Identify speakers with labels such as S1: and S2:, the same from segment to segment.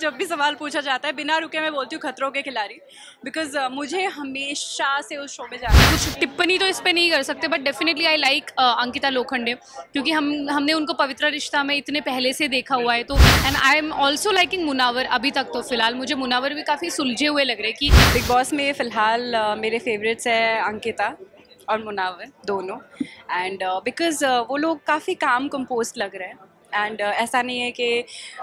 S1: जब भी सवाल पूछा जाता है बिना रुके मैं बोलती हूँ खतरों के खिलाड़ी, बिकॉज मुझे हमेशा से उस शो में जाना है।
S2: कुछ टिप्पणी तो इस पे नहीं कर सकते, but definitely I like Ankita Lokhande, क्योंकि हमने उनको पवित्र रिश्ता में इतने पहले से देखा हुआ है। तो and I am also liking Munawar. अभी तक तो फिलहाल मुझे मुनावर भी काफ़ी सुलझे हुए लग रहे हैं कि
S1: बिग बॉस में फ़िलहाल मेरे फेवरेट्स है अंकिता और मुनावर दोनों, एंड बिकॉज वो लोग काफ़ी काम कंपोज लग रहे हैं, एंड ऐसा नहीं है कि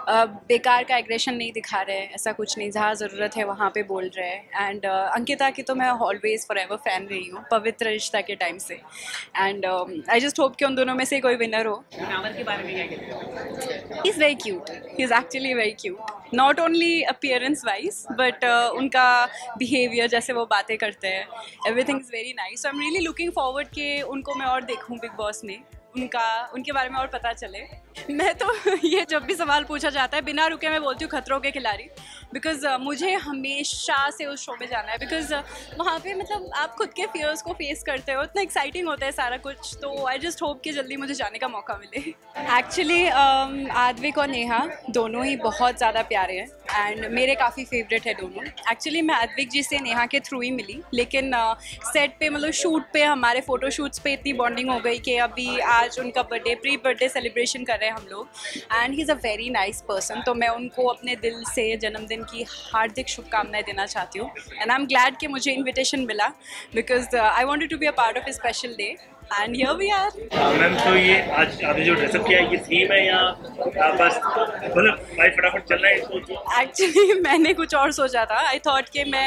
S1: बेकार का एग्रेशन नहीं दिखा रहे हैं, ऐसा कुछ नहीं, जहाँ ज़रूरत है वहाँ पे बोल रहे हैं। एंड अंकिता की तो मैं ऑलवेज़ फॉरएवर फ़ैन रही हूँ पवित्र रिश्ता के टाइम से, एंड आई जस्ट होप कि उन दोनों में से कोई विनर हो।
S3: मुनावर के बारे में क्या कहते हैं?
S1: He is very cute, he is actually very cute, not only appearance wise but उनका बिहेवियर, जैसे वो बातें करते हैं, everything is very nice. So I am really looking forward कि उनको मैं और देखूँ बिग बॉस में, उनके बारे में और पता चले। मैं तो ये जब भी सवाल पूछा जाता है बिना रुके मैं बोलती हूँ खतरों के खिलाड़ी, बिकॉज मुझे हमेशा से उस शो में जाना है, बिकॉज वहाँ पे मतलब आप खुद के फियर्स को फेस करते हो, इतना एक्साइटिंग होता है सारा कुछ। तो आई जस्ट होप कि जल्दी मुझे जाने का मौका मिले। एक्चुअली आद्विक और नेहा दोनों ही बहुत ज़्यादा प्यारे हैं एंड मेरे काफ़ी फेवरेट है दोनों। एक्चुअली मैं आद्विक जी से नेहा के थ्रू ही मिली, लेकिन सेट पे मतलब शूट पे हमारे फ़ोटो शूट्स पे इतनी बॉन्डिंग हो गई कि अभी आज उनका प्री बर्थडे सेलिब्रेशन कर रहे हैं हम लोग, and he is a very nice person. तो मैं उनको अपने दिल से जन्मदिन की हार्दिक शुभकामनाएं देना चाहती हूँ, एंड आई एम ग्लैड कि मुझे इन्विटेशन मिला, because I wanted to be a part of a special day and here we are.
S4: Ma'am, तो ये आज आपने जो ड्रेसअप किया है ये थीम है या बस मतलब भाई फटाफट चलना है इसको?
S1: एक्चुअली मैंने कुछ और सोचा था। आई थॉट कि मैं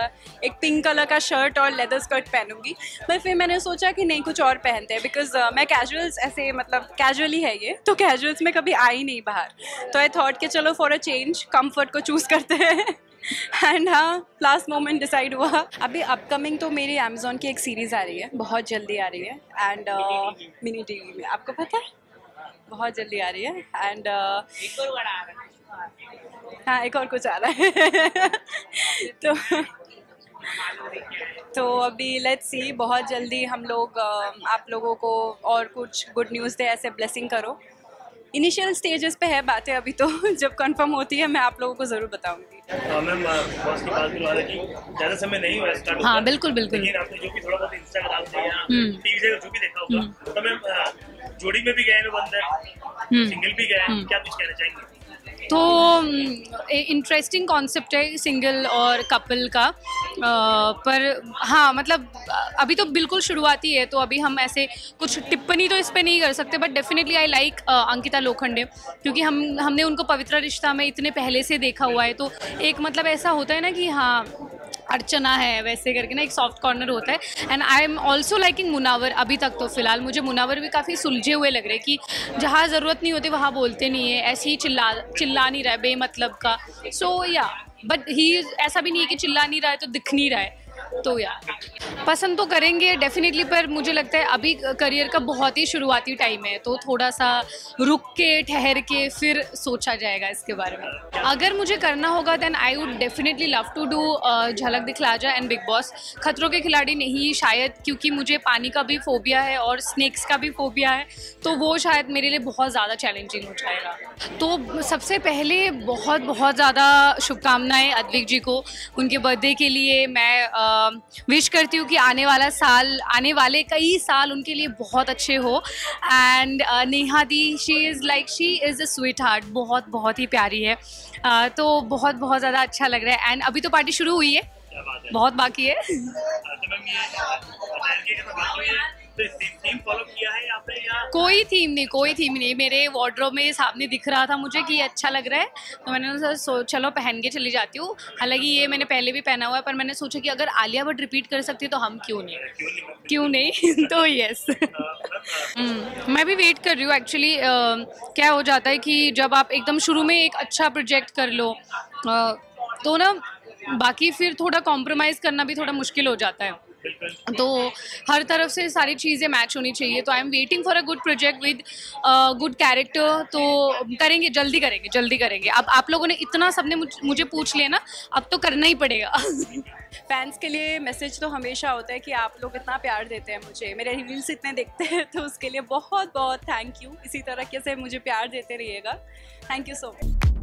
S1: एक पिंक कलर का शर्ट और लेदर स्कर्ट पहनूंगी, पर फिर मैंने सोचा कि नहीं कुछ और पहनते हैं, बिकॉज मैं कैजुअल्स ऐसे मतलब कैजुअली है ये, तो कैजुअल्स में कभी आई नहीं बाहर, तो आई थॉट कि चलो फॉर अ चेंज कंफर्ट को चूज़ करते हैं। एंड हाँ, लास्ट मोमेंट डिसाइड हुआ। अभी अपकमिंग तो मेरी अमेजोन की एक सीरीज़ आ रही है, बहुत जल्दी आ रही है, एंड मिनी टीवी में, आपको पता है बहुत जल्दी आ रही है, एंड हाँ एक और कुछ आ रहा है। तो अभी लेट्स सी, बहुत जल्दी हम लोग आप लोगों को और कुछ गुड न्यूज़ दे, ऐसे ब्लेसिंग करो। इनिशियल स्टेजेस पे है बातें अभी, तो जब कंफर्म होती है मैं आप लोगों को ज़रूर बताऊंगी।
S4: मैम, बॉस की बात करवा रहे कि ज़्यादा समय नहीं हुआ स्टार्ट।
S2: हाँ बिल्कुल बिल्कुल।
S4: लेकिन आपने जो भी थोड़ा बहुत इंस्टाग्राम से या टीवी से जो भी देखा होगा, तो मैम जोड़ी में भी गए हैं बंदर, सिंगल भी गए हैं, क्या कुछ कहना चाहेंगे?
S2: तो इंटरेस्टिंग कॉन्सेप्ट है सिंगल और कपल का, पर हाँ मतलब अभी तो बिल्कुल शुरुआती है, तो अभी हम ऐसे कुछ टिप्पणी तो इस पे नहीं कर सकते, but definitely I like Ankita Lokhande, क्योंकि हमने उनको पवित्र रिश्ता में इतने पहले से देखा हुआ है। तो एक मतलब ऐसा होता है ना कि हाँ अर्चना है वैसे करके ना, एक सॉफ्ट कॉर्नर होता है। And I am also liking Munawar. अभी तक तो फिलहाल मुझे मुनावर भी काफ़ी सुलझे हुए लग रहे हैं कि जहाँ ज़रूरत नहीं होती वहाँ बोलते नहीं है, ऐसे ही चिल्ला नहीं रहा है बेमतलब का। सो या बट ही ऐसा भी नहीं है कि चिल्ला नहीं रहा है तो दिख नहीं रहा है, तो यार पसंद तो करेंगे डेफिनेटली, पर मुझे लगता है अभी करियर का बहुत ही शुरुआती टाइम है, तो थोड़ा सा रुक के ठहर के फिर सोचा जाएगा इसके बारे में। अगर मुझे करना होगा then I would definitely love to do Jhalak Dikhhla जा एंड बिग बॉस। खतरों के खिलाड़ी नहीं शायद, क्योंकि मुझे पानी का भी फोबिया है और स्नेक्स का भी फोबिया है, तो वो शायद मेरे लिए बहुत ज़्यादा चैलेंजिंग हो जाएगा। तो सबसे पहले बहुत बहुत ज़्यादा शुभकामनाएँ आद्विक जी को उनके बर्थडे के लिए। मैं विश करती हूँ कि आने वाले कई साल उनके लिए बहुत अच्छे हो। And Neha di, she is a sweetheart, बहुत ही प्यारी है। तो बहुत ज़्यादा अच्छा लग रहा है। एंड अभी तो पार्टी शुरू हुई है, बहुत बाकी है। कोई थीम नहीं, मेरे वार्डरोब में सामने दिख रहा था मुझे कि ये अच्छा लग रहा है, तो मैंने चलो पहन के चली जाती हूँ। हालांकि ये मैंने पहले भी पहना हुआ है, पर मैंने सोचा कि अगर आलिया भट्ट रिपीट कर सकती है तो हम क्यों नहीं। तो यस। मैं भी वेट कर रही हूँ एक्चुअली। क्या हो जाता है कि जब आप एकदम शुरू में एक अच्छा प्रोजेक्ट कर लो तो ना बाकी फिर थोड़ा कॉम्प्रोमाइज़ करना भी थोड़ा मुश्किल हो जाता है, तो हर तरफ से सारी चीज़ें मैच होनी चाहिए। तो I am waiting for a good project with good character. तो करेंगे, जल्दी करेंगे। अब आप लोगों ने इतना सबने मुझे पूछ लिया ना, अब तो करना ही पड़ेगा।
S1: फैंस के लिए मैसेज तो हमेशा होता है कि आप लोग इतना प्यार देते हैं मुझे, मेरे रील्स इतने देखते हैं, तो उसके लिए बहुत थैंक यू। इसी तरह से मुझे प्यार देते रहिएगा। Thank you so much.